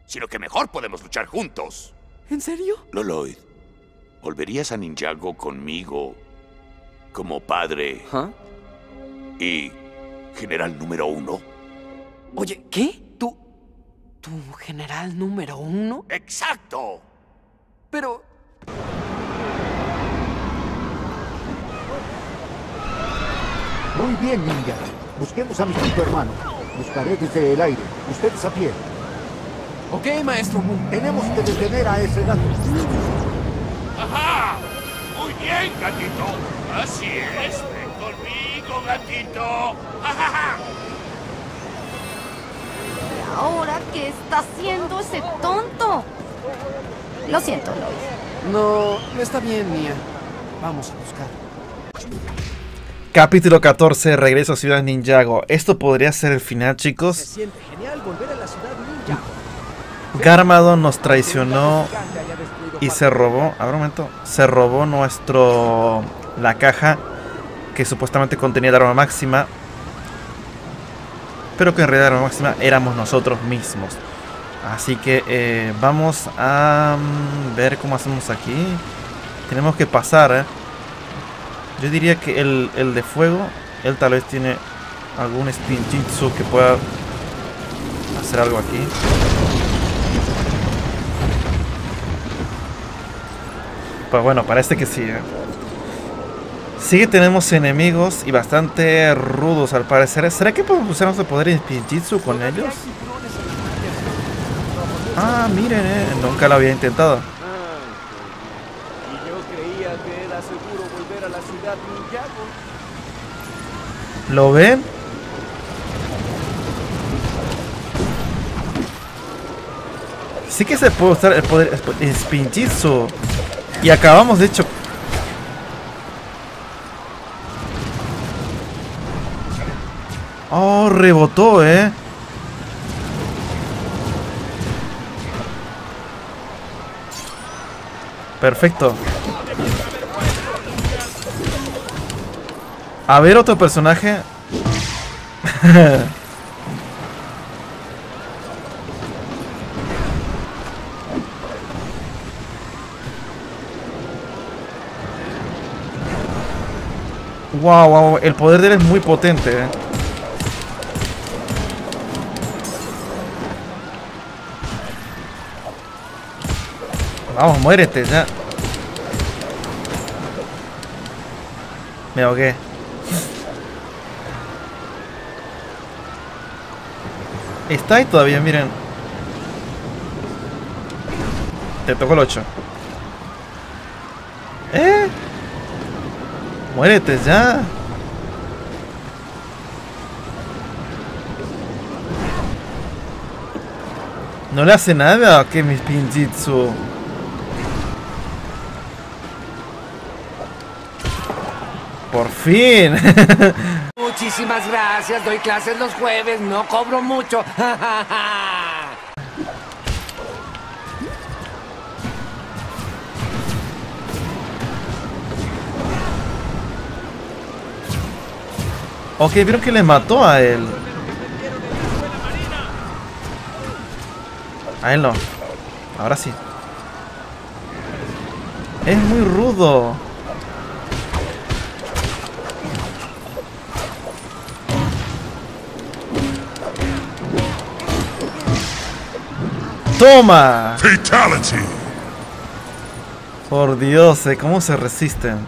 sino que mejor podemos luchar juntos. ¿En serio? Lloyd, ¿volverías a Ninjago conmigo como padre y general número 1? Oye, ¿qué? ¿Tu general número 1? ¡Exacto! Pero... Muy bien, ninja. Busquemos a mi quinto hermano. Buscaré desde el aire. Ustedes a pie. Ok, maestro Mu. Tenemos que detener a ese gato. ¡Ajá! Muy bien, gatito. Así es. Ven conmigo, gatito. ¡Ajaja! ¿Ahora qué está haciendo ese tonto? Lo siento, Lloyd. No está bien, Mia. Vamos a buscar. Capítulo 14, regreso a Ciudad Ninjago. Esto podría ser el final, Se chicos. siente genial volver a la ciudad ninja. Garmadon nos traicionó y se robó. A ver un momento. Se robó la caja que supuestamente contenía la arma máxima, pero que en realidad la arma máxima éramos nosotros mismos. Así que vamos a ver cómo hacemos aquí. Tenemos que pasar, Yo diría que el de fuego, él tal vez tiene algún spinjitzu que pueda hacer algo aquí. Pues bueno, parece que sí, Sí que tenemos enemigos y bastante rudos al parecer. ¿Será que podemos usar nuestro poder en spinjitzu con ellos? Ah, miren, nunca lo había intentado. Y yo creía que era seguro volver a la ciudad Ninjago. ¿Lo ven? Sí que se puede usar el poder spinjitzu. Y acabamos de hecho... Oh, rebotó, Perfecto. A ver otro personaje. Wow, el poder de él es muy potente, Vamos, muérete, ya. Me ahogué. Está ahí todavía, miren. Te tocó el 8. Muérete ya. No le hace nada que mi spinjitzu. Por fin. Muchísimas gracias. Doy clases los jueves. No cobro mucho. Ok, vieron que le mató a él. A él no. Ahora sí. Es muy rudo. ¡Toma! Fatality. Por Dios, ¿cómo se resisten?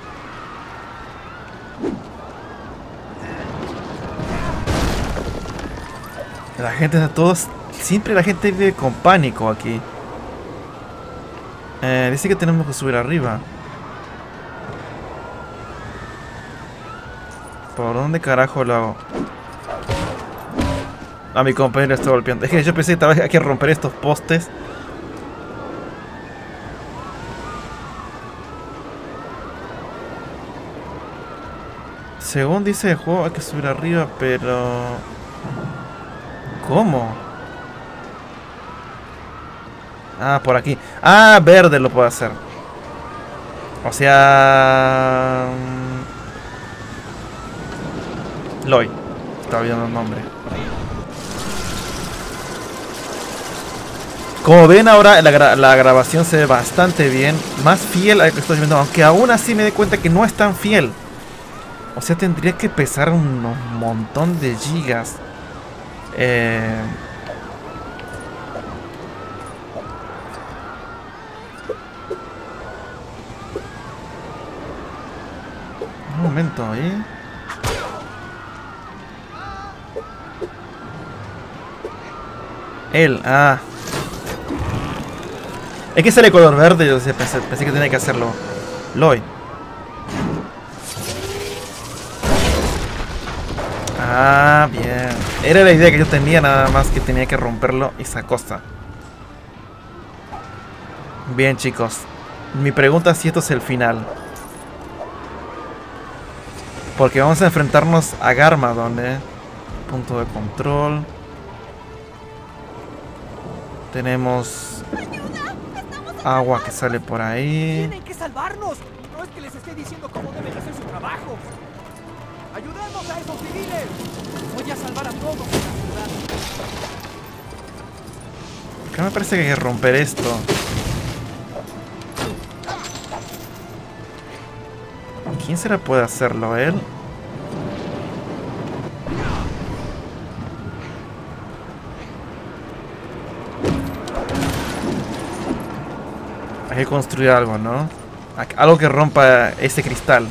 La gente de todos... Siempre la gente vive con pánico aquí. Dice que tenemos que subir arriba. ¿Por dónde carajo lo hago? A mi compañero está golpeando. Es que yo pensé que tal vez hay que romper estos postes. Según dice el juego hay que subir arriba, pero... ¿Cómo? Ah, por aquí. Ah, verde lo puedo hacer. O sea... Lloyd. Estaba viendo el nombre. Como ven ahora la grabación se ve bastante bien. Más fiel al que estoy viendo. Aunque aún así me di cuenta que no es tan fiel. O sea, tendría que pesar un montón de gigas. Un momento ahí. Él, es que sale color verde, yo pensé que tenía que hacerlo Lloyd. Bien. Era la idea que yo tenía, nada más que tenía que romperlo esa cosa. Bien, chicos. Mi pregunta es si esto es el final. Porque vamos a enfrentarnos a Garmadon, Punto de control. Tenemos agua que sale por ahí. ¡Tienen que salvarnos! No es que les esté diciendo cómo deben hacer su trabajo. ¡Ayudemos a esos civiles! Voy a salvar a todos en la ciudad. Acá me parece que hay que romper esto. ¿Quién será puede hacerlo? ¿Él? Hay que construir algo, ¿no? Algo que rompa ese cristal.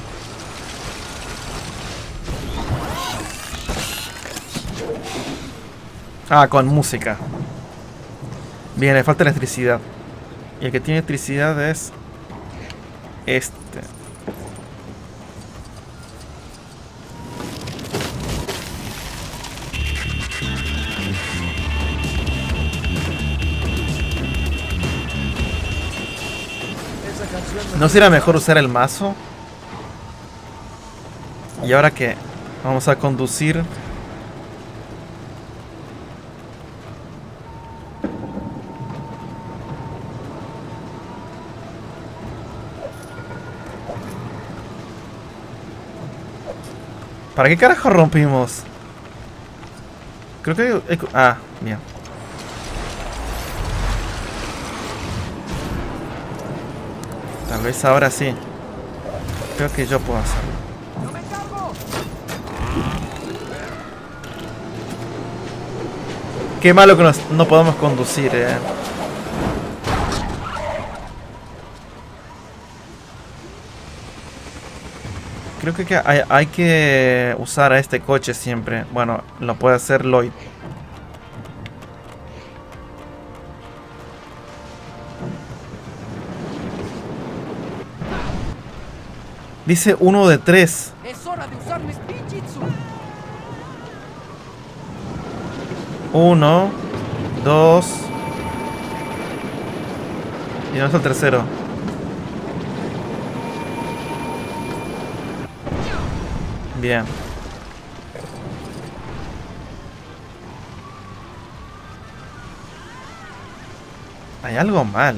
Con música. Bien, le falta electricidad. Y el que tiene electricidad es este. ¿No será mejor usar el mazo? Y ahora que vamos a conducir. ¿Para qué carajo rompimos? Creo que... bien. Tal vez ahora sí. Creo que yo puedo hacerlo. Qué malo que no podemos conducir, Creo que hay que usar a este coche siempre. Bueno, lo puede hacer Lloyd. Dice 1 de 3. Es hora de usar mi Spinjitzu. 1, 2. Y no es el tercero. Bien. Hay algo mal,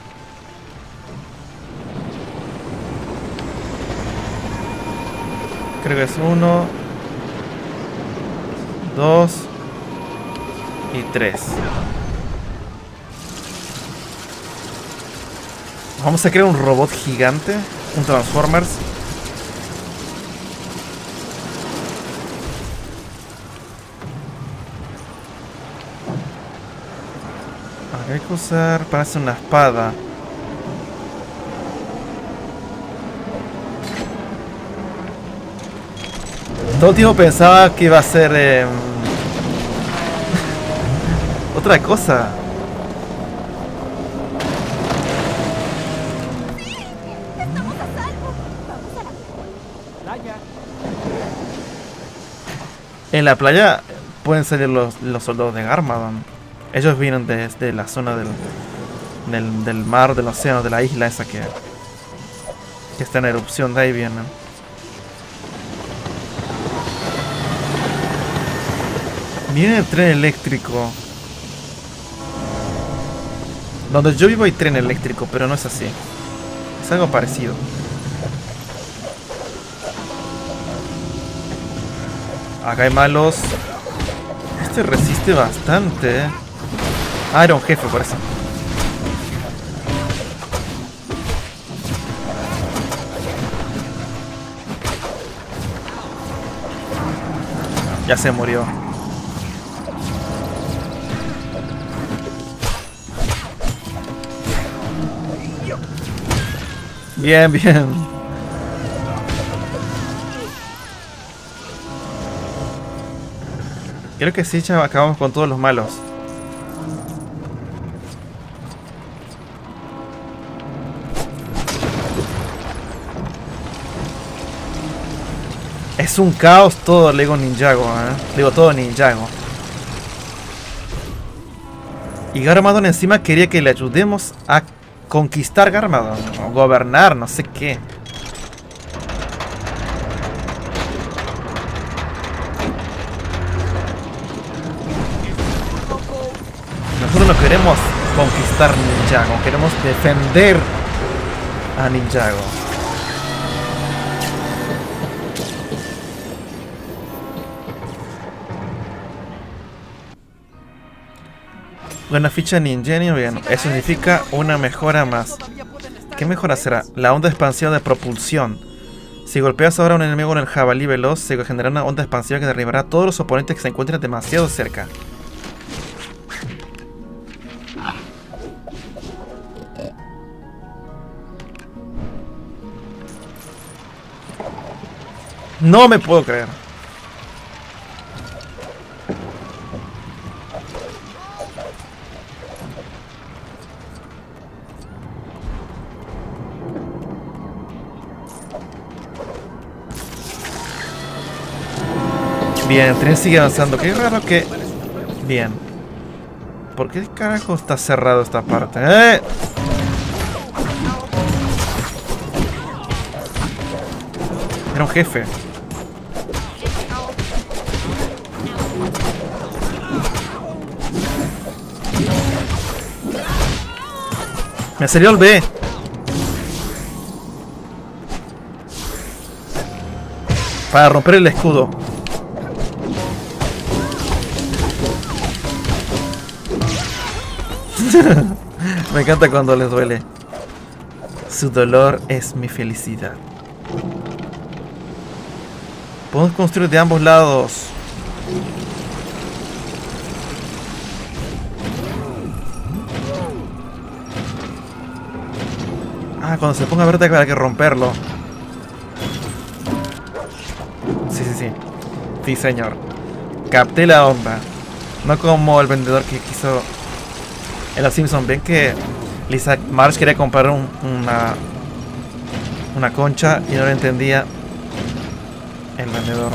Creo que es 1, 2 y 3. Vamos a crear un robot gigante, un Transformers. Hay que usar para hacer una espada. Todo el tiempo pensaba que iba a ser otra cosa. ¡Estamos a salvo! Vamos a la Playa. En la playa pueden salir los soldados de Garmadon. Ellos vienen desde la zona del mar, del océano, de la isla esa que está en erupción. De ahí vienen. Viene el tren eléctrico. Donde yo vivo hay tren eléctrico, pero no es así. Es algo parecido. Acá hay malos. Este resiste bastante, era un jefe por eso. Ya se murió. Bien, bien. Creo que sí, chaval, acabamos con todos los malos. Es un caos todo, le digo Ninjago, digo todo Ninjago. Y Garmadon encima quería que le ayudemos a conquistar Garmadon, o gobernar, no sé qué. Nosotros no queremos conquistar Ninjago, queremos defender a Ninjago. Buena ficha Ningenio, bien. Eso significa una mejora más. ¿Qué mejora será? La onda expansiva de propulsión. Si golpeas ahora a un enemigo en el jabalí veloz, se generará una onda expansiva que derribará a todos los oponentes que se encuentren demasiado cerca. No me puedo creer. Bien, el tren sigue avanzando. Qué raro que... Bien. ¿Por qué carajo está cerrado esta parte? ¡Eh! Era un jefe. Me salió el B. Para romper el escudo. Me encanta cuando les duele. Su dolor es mi felicidad. Podemos construir de ambos lados. Ah, cuando se ponga verde habrá que romperlo. Sí, sí, sí. Sí, señor. Capté la onda. No como el vendedor que quiso... En los Simpsons, ven que Lisa Marge quería comprar una concha y no lo entendía el vendedor.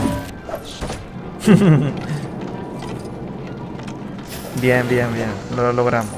Bien, bien, bien. Lo logramos.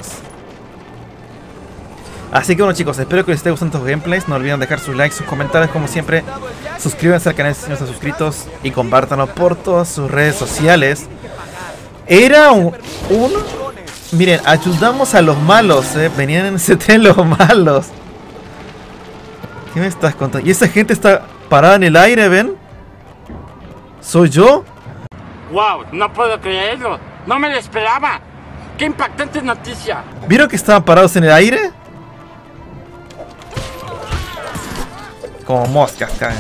Así que bueno, chicos, espero que les esté gustando estos gameplays. No olviden dejar sus likes, sus comentarios, como siempre. Suscríbanse al canal si no están suscritos y compártanlo por todas sus redes sociales. Era Miren, ayudamos a los malos, venían en ese tren los malos. ¿Qué me estás contando? Y esa gente está parada en el aire, ¿ven? ¿Soy yo? ¡Wow! No puedo creerlo. No me lo esperaba. ¡Qué impactante noticia! ¿Vieron que estaban parados en el aire? Como moscas caen.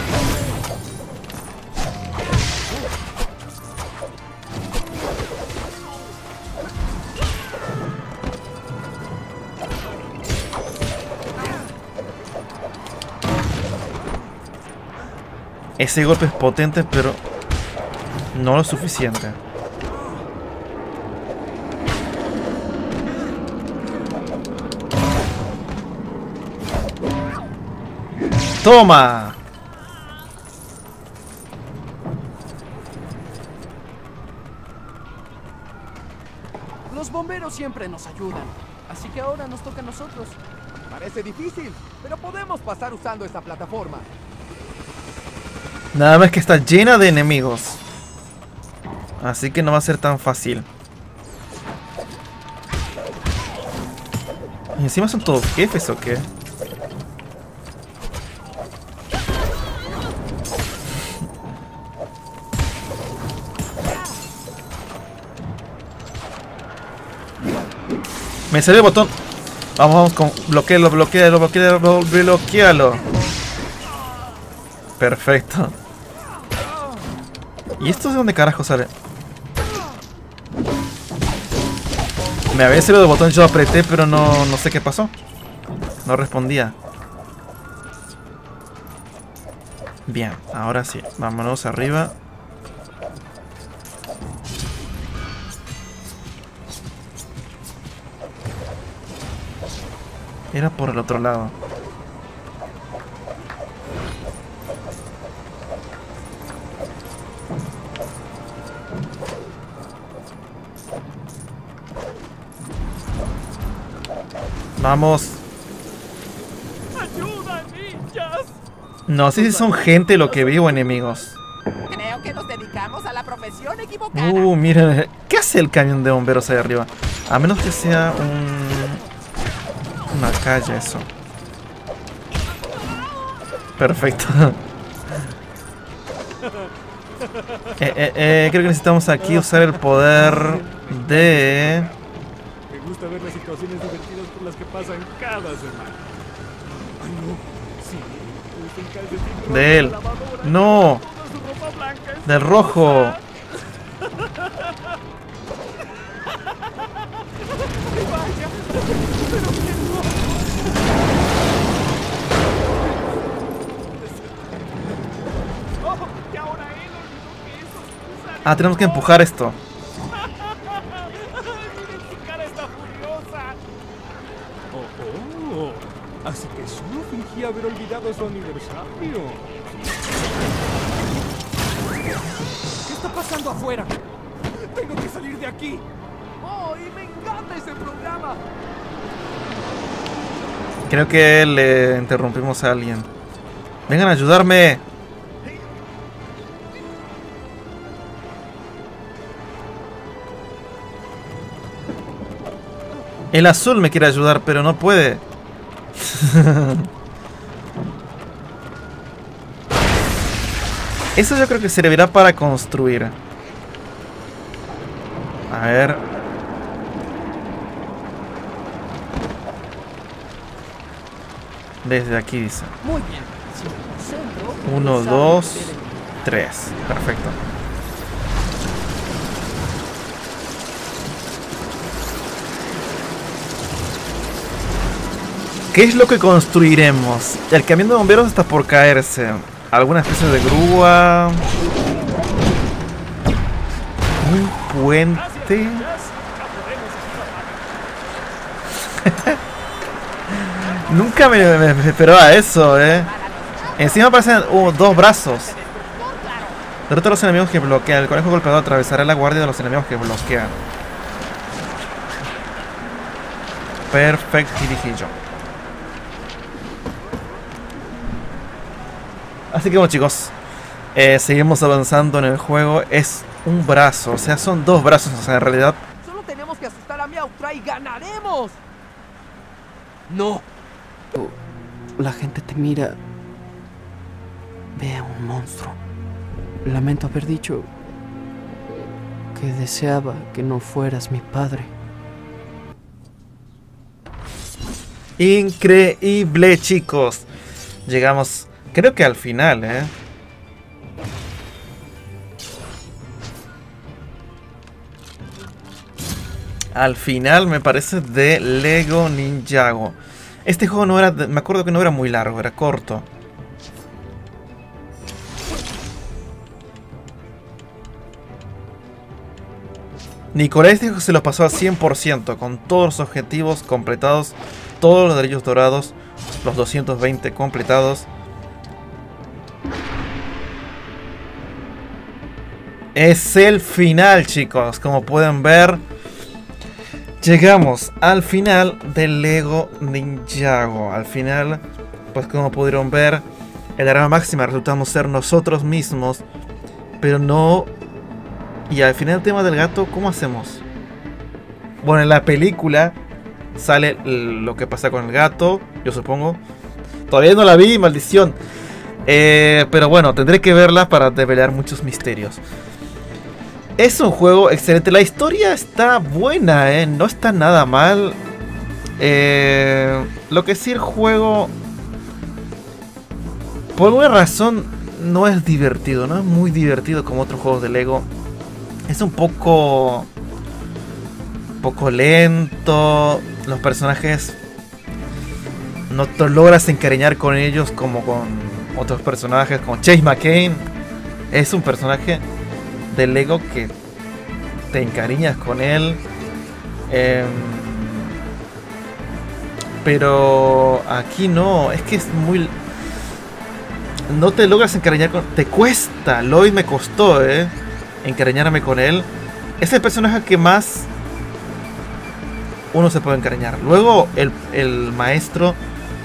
Ese golpe es potente, pero no lo suficiente. ¡Toma! Los bomberos siempre nos ayudan, así que ahora nos toca a nosotros. Parece difícil, pero podemos pasar usando esta plataforma. Nada más que está llena de enemigos. Así que no va a ser tan fácil. ¿Y encima son todos jefes o qué? Me salió el botón. Vamos, vamos con... Bloquealo, bloquealo, bloquealo, bloquealo. Perfecto. ¿Y esto de dónde carajo sale? Me había salido el botón, yo apreté, pero no sé qué pasó. No respondía. Bien, ahora sí. Vámonos arriba. Era por el otro lado. Vamos. ¡Ayuda, ninjas! No sé si son gente lo que vi o enemigos. Creo que nos dedicamos a la profesión equivocada. Miren. ¿Qué hace el camión de bomberos ahí arriba? A menos que sea una calle eso. Perfecto. Creo que necesitamos aquí usar el poder de... Me gusta ver las situaciones divertidas por las que pasan cada semana. Ay, no. Sí. Un calcetín de él. rojo en la lavadora, No. toda su ropa blanca es Del rojo. rosa. Vaya, pero qué no. Oh, y ahora él olvidó que eso. Ah, tenemos que empujar esto. Miren, su cara está furiosa. Oh, así que solo fingía haber olvidado su aniversario. ¿Qué está pasando afuera? Tengo que salir de aquí. Oh, y me encanta ese programa. Creo que le interrumpimos a alguien. Vengan a ayudarme. El azul me quiere ayudar, pero no puede. Eso yo creo que servirá para construir. A ver. Desde aquí dice. Muy bien. Si me concentro, 1, quizá 2, me entere. 3. Perfecto. ¿Qué es lo que construiremos? El camión de bomberos está por caerse. ¿Alguna especie de grúa? ¿Un puente? Nunca me esperaba eso, Encima aparecen dos brazos. Derrota a los enemigos que bloquean. El conejo golpeador atravesará la guardia de los enemigos que bloquean. Perfecto, dije yo. Así que bueno, chicos, seguimos avanzando en el juego. Es un brazo, o sea, son dos brazos, o sea, en realidad. Solo tenemos que asustar a Meowtra y ganaremos. No. La gente te mira. Ve a un monstruo. Lamento haber dicho que deseaba que no fueras mi padre. Increíble, chicos. Llegamos, creo que al final, Al final, me parece, de Lego Ninjago. Este juego no era, me acuerdo que no era muy largo, era corto. Nicolás dijo que se lo pasó al 100%, con todos los objetivos completados, todos los derechos dorados, los 220 completados. Es el final, chicos, como pueden ver. Llegamos al final del Lego Ninjago. Al final, pues como pudieron ver, el arma máxima resultamos ser nosotros mismos. Pero no... Y al final el tema del gato, ¿cómo hacemos? Bueno, en la película sale lo que pasa con el gato, yo supongo. Todavía no la vi, maldición. Pero bueno, tendré que verla para develar muchos misterios. Es un juego excelente. La historia está buena, no está nada mal. Lo que sí, el juego, por alguna razón, no es divertido, no es muy divertido como otros juegos de Lego. Es un poco lento. Los personajes no te logras encariñar con ellos como con otros personajes, como Chase McCain. Es un personaje de Lego que te encariñas con él. Pero aquí no, es que es muy... No te logras encariñar con... Te cuesta, Lloyd me costó, encariñarme con él. Es el personaje que más uno se puede encariñar. Luego el maestro...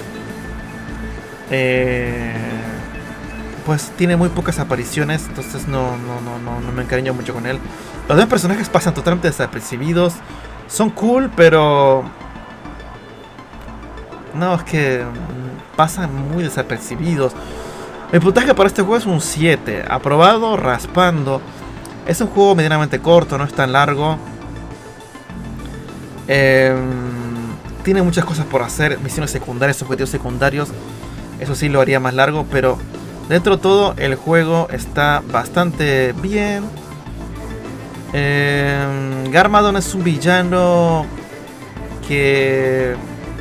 pues tiene muy pocas apariciones, entonces no me encariño mucho con él. Los demás personajes pasan totalmente desapercibidos. Son cool, pero... No, es que pasan muy desapercibidos. El puntaje para este juego es un 7. Aprobado, raspando. Es un juego medianamente corto, no es tan largo. Tiene muchas cosas por hacer. Misiones secundarias, objetivos secundarios. Eso sí lo haría más largo, pero dentro de todo el juego está bastante bien. Garmadon es un villano que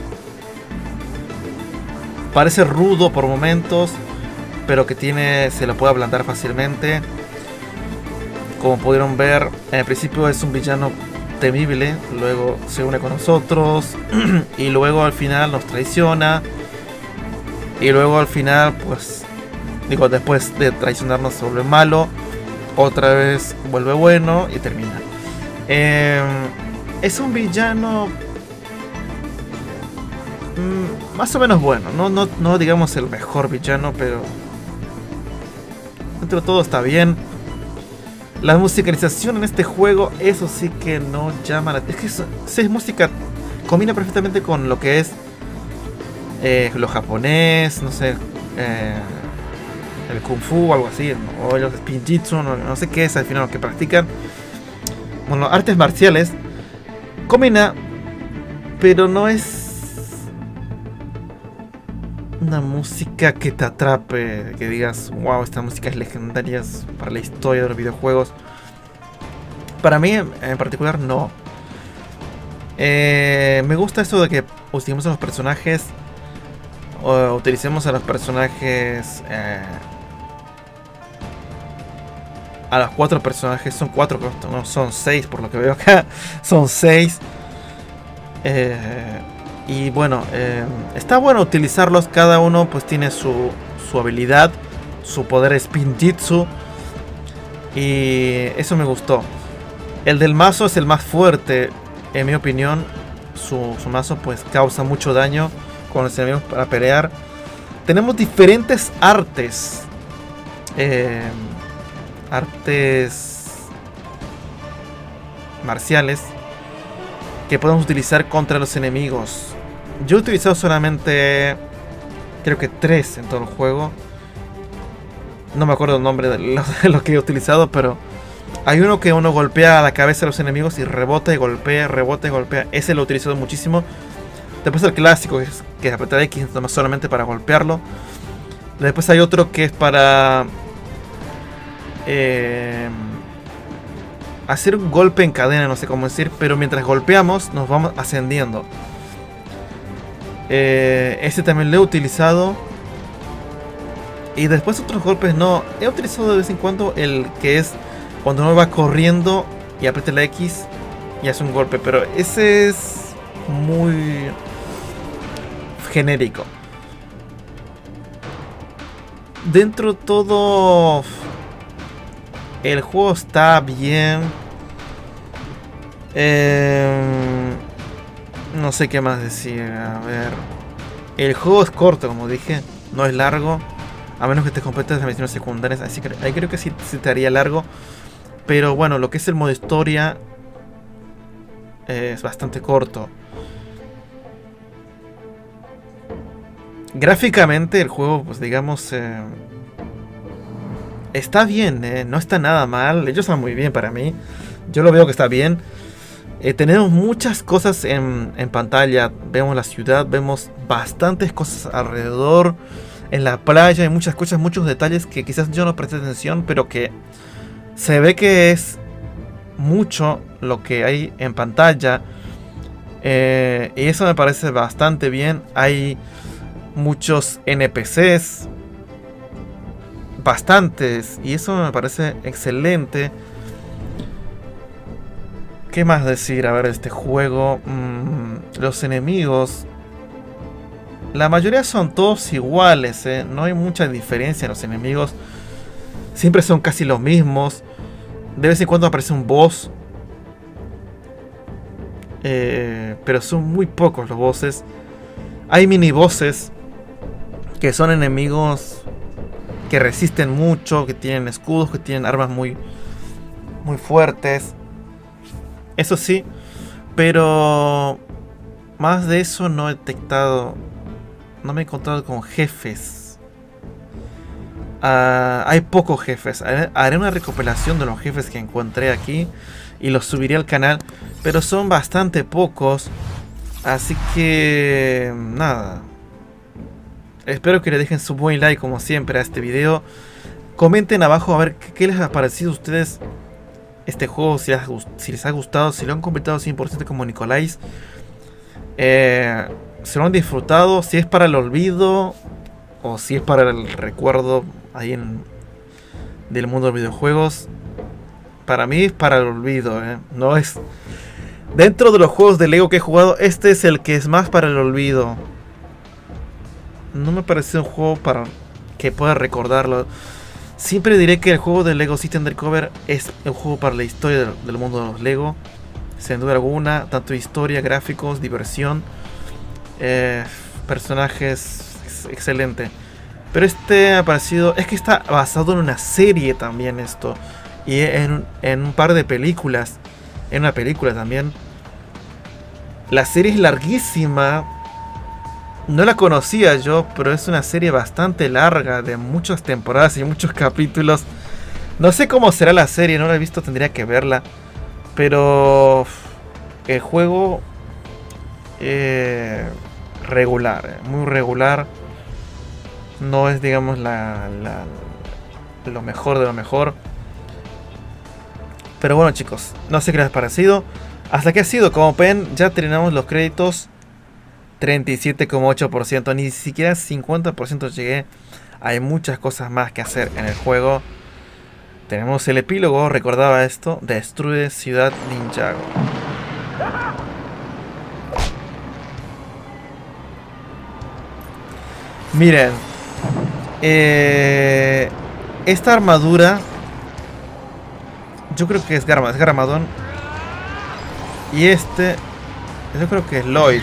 parece rudo por momentos, pero que se lo puede ablandar fácilmente. Como pudieron ver, en el principio es un villano temible, luego se une con nosotros y luego al final nos traiciona. Y luego al final, pues, digo, después de traicionarnos se vuelve malo, otra vez vuelve bueno y termina. Es un villano más o menos bueno, no digamos el mejor villano, pero dentro de todo está bien. La musicalización en este juego, eso sí que no llama la atención. Es que es música, combina perfectamente con lo que es lo japonés, no sé, el kung fu o algo así, o los spinjitzu, no sé qué es al final lo que practican. Bueno, artes marciales combina, pero no es una música que te atrape, que digas, wow, esta música es legendaria para la historia de los videojuegos. Para mí en particular no. Me gusta esto de que utilicemos a los personajes, o utilicemos a los personajes, a los 4 personajes. Son 4, no son 6 por lo que veo acá. Son 6. Y bueno, está bueno utilizarlos. Cada uno pues tiene su habilidad, su poder spinjitzu, y eso me gustó. El del mazo es el más fuerte, en mi opinión. Su mazo pues causa mucho daño con los enemigos para pelear. Tenemos diferentes artes. Artes marciales que podemos utilizar contra los enemigos. Yo he utilizado solamente, creo que 3 en todo el juego. No me acuerdo el nombre de lo que he utilizado, pero hay uno que uno golpea a la cabeza de los enemigos y rebota y golpea, rebota y golpea. Ese lo he utilizado muchísimo. Después el clásico, que es apretar X solamente para golpearlo. Después hay otro que es para hacer un golpe en cadena, no sé cómo decir, pero mientras golpeamos nos vamos ascendiendo. Ese también lo he utilizado. Y después otros golpes no. He utilizado de vez en cuando el que es cuando uno va corriendo y aprieta la X y hace un golpe, pero ese es muy genérico. Dentro de todo, el juego está bien. No sé qué más decir. A ver, el juego es corto, como dije, no es largo, a menos que te completes las misiones secundarias. Así que ahí creo que sí te haría largo. Pero bueno, lo que es el modo historia es bastante corto. Gráficamente el juego, pues digamos, está bien, no está nada mal. Ellos están muy bien para mí. Yo lo veo que está bien. Tenemos muchas cosas en pantalla. Vemos la ciudad, vemos bastantes cosas alrededor. en la playa, hay muchas cosas, muchos detalles que quizás yo no presté atención, pero que se ve que es mucho lo que hay en pantalla. Y eso me parece bastante bien. Hay muchos NPCs, bastantes, y eso me parece excelente. ¿Qué más decir? A ver, este juego, los enemigos, la mayoría son todos iguales, no hay mucha diferencia en los enemigos. Siempre son casi los mismos. De vez en cuando aparece un boss, pero son muy pocos los bosses. Hay mini bosses que son enemigos que resisten mucho, que tienen escudos, que tienen armas muy fuertes. Eso sí, pero más de eso no he detectado. No me he encontrado con jefes. Hay pocos jefes. Haré una recopilación de los jefes que encontré aquí y los subiré al canal, pero son bastante pocos. Así que nada. Espero que le dejen su buen like como siempre a este video. Comenten abajo a ver qué les ha parecido a ustedes este juego, si les ha gustado, si lo han completado 100% como Nicolás. Si lo han disfrutado, si es para el olvido o si es para el recuerdo ahí del mundo de los videojuegos. Para mí es para el olvido, no es... Dentro de los juegos de Lego que he jugado, este es el que es más para el olvido. No me parece un juego para que pueda recordarlo. Siempre diré que el juego de Lego City Undercover es un juego para la historia del mundo de los Lego. Sin duda alguna, tanto historia, gráficos, diversión, personajes, excelente. Pero este ha parecido... Es que está basado en una serie también esto. Y en un par de películas. En una película también. La serie es larguísima. No la conocía yo, pero es una serie bastante larga, de muchas temporadas y muchos capítulos. No sé cómo será la serie, no la he visto, tendría que verla. Pero el juego regular, muy regular. No es, digamos, lo mejor de lo mejor. Pero bueno, chicos, no sé qué les ha parecido. Hasta aquí ha sido, como ven, ya terminamos los créditos. 37,8%, ni siquiera 50% llegué. Hay muchas cosas más que hacer en el juego. Tenemos el epílogo, recordaba esto: destruye Ciudad Ninjago. Miren, esta armadura yo creo que es Garmadon. Y este yo creo que es Lloyd.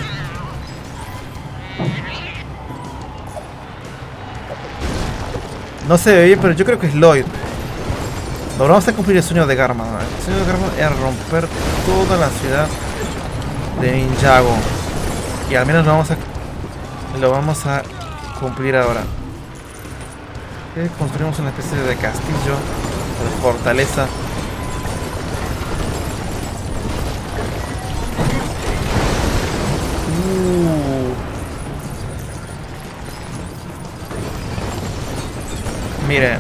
No se ve bien, pero yo creo que es Lloyd. Ahora vamos a cumplir el sueño de Garmadon. El sueño de Garmadon es romper toda la ciudad de Ninjago. Y al menos lo vamos a cumplir ahora. Construimos una especie de castillo, de fortaleza. Miren.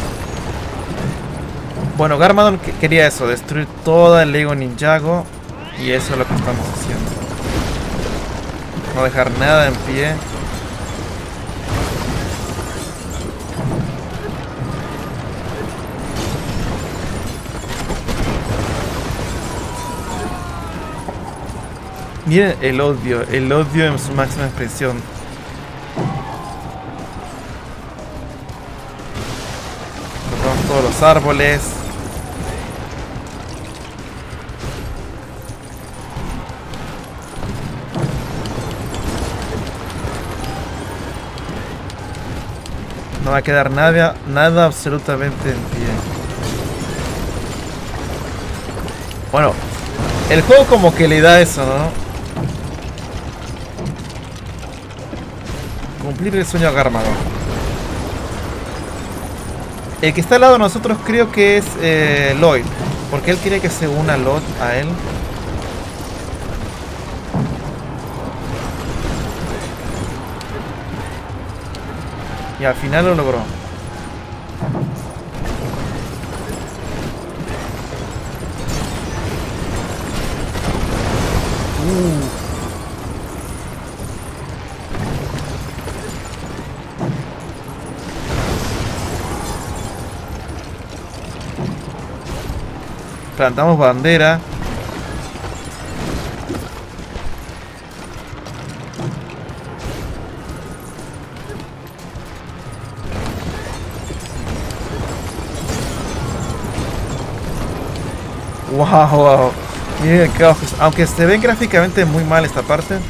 Bueno, Garmadon quería eso, destruir toda el Lego Ninjago. Y eso es lo que estamos haciendo. No dejar nada en pie. Miren el odio en su máxima expresión. Cortamos todos los árboles. No va a quedar nada absolutamente en pie. Bueno, el juego como que le da eso, ¿no? Cumplir el sueño a Garmadon. El que está al lado de nosotros creo que es Lloyd, porque él quiere que se una Lloyd a él. Y al final lo logró. Plantamos bandera. Wow. Miren el caos. Aunque se ve gráficamente muy mal esta parte.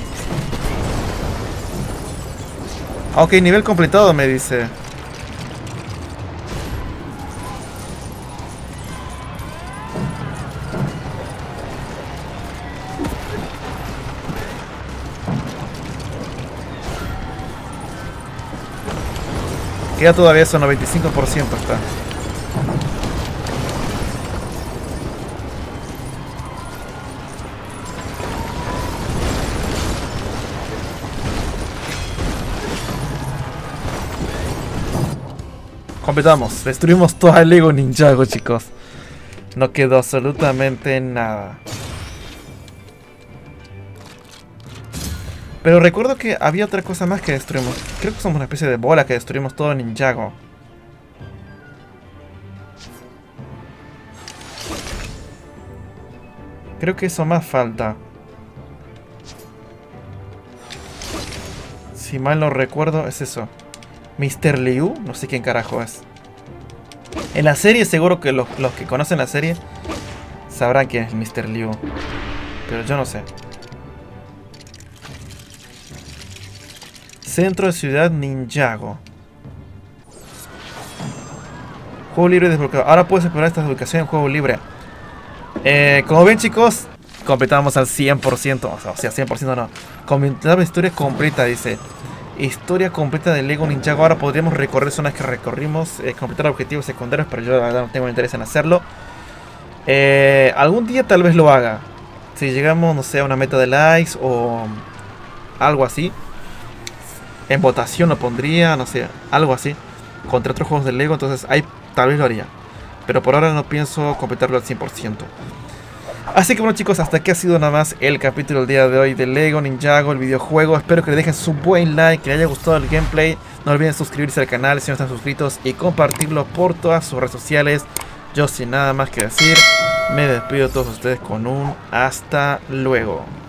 Ok, nivel completado me dice. Queda todavía eso, 95% está. Completamos, destruimos todo el Lego Ninjago, chicos. No quedó absolutamente nada. Pero recuerdo que había otra cosa más que destruimos. Creo que somos una especie de bola que destruimos todo Ninjago. Creo que eso más falta. Si mal no recuerdo, es eso. Mr. Liu, no sé quién carajo es. En la serie seguro que los que conocen la serie sabrán quién es Mr. Liu. Pero yo no sé. Centro de Ciudad Ninjago. Juego libre desbloqueado. Ahora puedes explorar estas ubicaciones en juego libre. Como ven, chicos, completamos al 100%. O sea, 100% no. Completar la historia completa, dice. Historia completa de Lego Ninjago. Ahora podríamos recorrer zonas que recorrimos. Completar objetivos secundarios, pero yo la verdad no tengo interés en hacerlo. Algún día tal vez lo haga. Si llegamos, no sé, a una meta de likes o algo así. En votación lo pondría, no sé, algo así. Contra otros juegos de Lego, entonces ahí tal vez lo haría. Pero por ahora no pienso completarlo al 100%. Así que bueno, chicos, hasta aquí ha sido nada más el capítulo del día de hoy de Lego Ninjago, el videojuego. Espero que le dejen su buen like, que les haya gustado el gameplay. No olviden suscribirse al canal si no están suscritos y compartirlo por todas sus redes sociales. Yo sin nada más que decir, me despido de todos ustedes con un hasta luego.